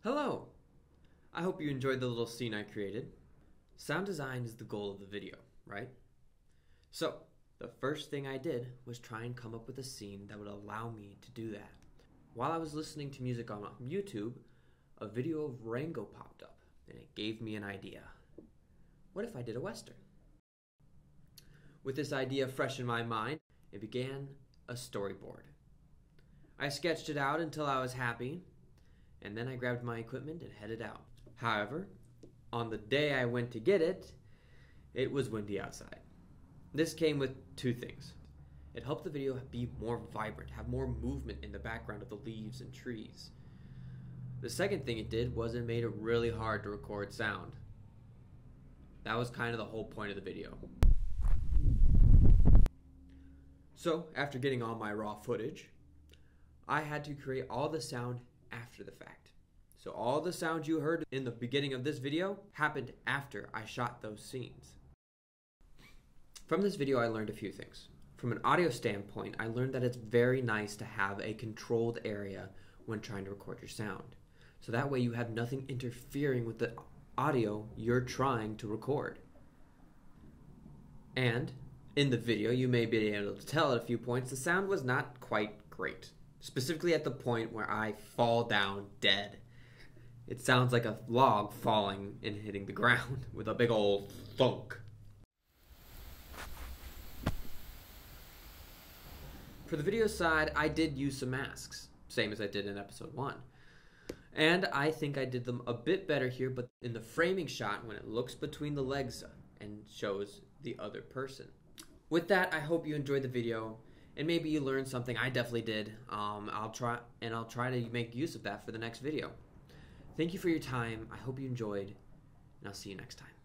Hello! I hope you enjoyed the little scene I created. Sound design is the goal of the video, right? So, the first thing I did was try and come up with a scene that would allow me to do that. While I was listening to music on YouTube, a video of Rango popped up, and it gave me an idea. What if I did a Western? With this idea fresh in my mind, it began a storyboard. I sketched it out until I was happy, and then I grabbed my equipment and headed out. However, on the day I went to get it, it was windy outside. This came with two things. It helped the video be more vibrant, have more movement in the background of the leaves and trees. The second thing it did was it made it really hard to record sound. That was kind of the whole point of the video. So, after getting all my raw footage, I had to create all the sound after the fact. So all the sound you heard in the beginning of this video happened after I shot those scenes. From this video, I learned a few things. From an audio standpoint, I learned that it's very nice to have a controlled area when trying to record your sound. So that way you have nothing interfering with the audio you're trying to record. And in the video, you may be able to tell at a few points, the sound was not quite great. Specifically at the point where I fall down dead. It sounds like a log falling and hitting the ground with a big old thunk. For the video side, I did use some masks, same as I did in episode 1. And I think I did them a bit better here, but in the framing shot when it looks between the legs and shows the other person. With that, I hope you enjoyed the video. And maybe you learned something. I definitely did. I'll try to make use of that for the next video. Thank you for your time. I hope you enjoyed, and I'll see you next time.